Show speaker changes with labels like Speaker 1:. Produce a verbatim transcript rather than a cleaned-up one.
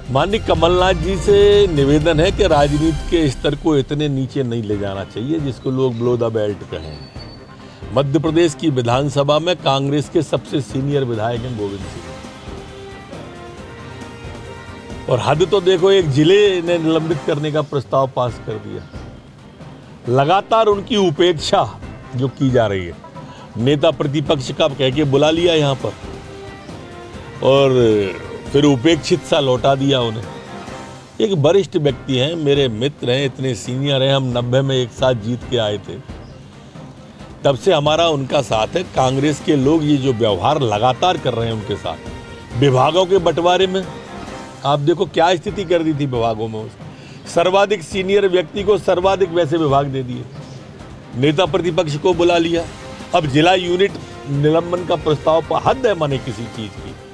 Speaker 1: माननीय कमलनाथ जी से निवेदन है कि राजनीति के स्तर को इतने नीचे नहीं ले जाना चाहिए जिसको लोग बिलो द बेल्ट कहें। मध्य प्रदेश की विधानसभा में कांग्रेस के सबसे सीनियर विधायक हैं गोविंद सिंह, और हद तो देखो, एक जिले ने निलंबित करने का प्रस्ताव पास कर दिया। लगातार उनकी उपेक्षा जो की जा रही है, नेता प्रतिपक्ष का कह के बुला लिया यहाँ पर और फिर उपेक्षित सा लौटा दिया उन्हें। एक वरिष्ठ व्यक्ति हैं, मेरे मित्र हैं, इतने सीनियर हैं, हम नब्बे में एक साथ जीत के आए थे, तब से हमारा उनका साथ है। कांग्रेस के लोग ये जो व्यवहार लगातार कर रहे हैं उनके साथ, विभागों के बंटवारे में आप देखो क्या स्थिति कर दी थी विभागों में। सर्वाधिक सीनियर व्यक्ति को सर्वाधिक वैसे विभाग दे दिए, नेता प्रतिपक्ष को बुला लिया, अब जिला यूनिट निलंबन का प्रस्ताव, हद है माने किसी चीज की।